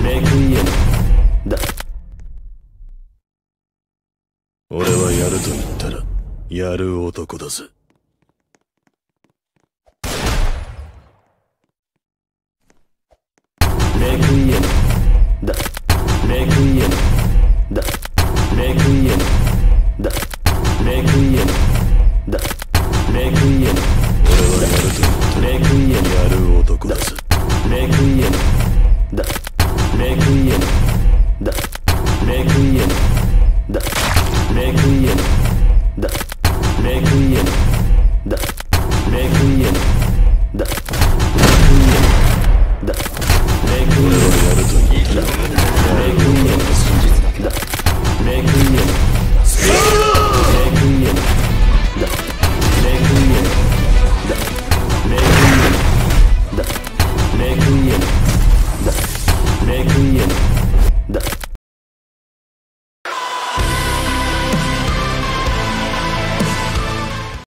レクイエムだ。 俺はやると言ったらやる男だぜ。 レクイエムだ。レクイエムだ。レクイエムだ。レクイエムだ。レクイエム。 俺はやると言ったらレクイエムやる男だぜ。 レクイエムだ。レクイエムだ。レクイエムだ。レクイエムだ。レクイエムだ。レクイエムだ。レクイエムだ。レクイエム俺はやると言ったらレクイエムだ。レクイエムレクイエムだ。レクイエムだ。レクイエムだ。レクイエムだ。レクイエム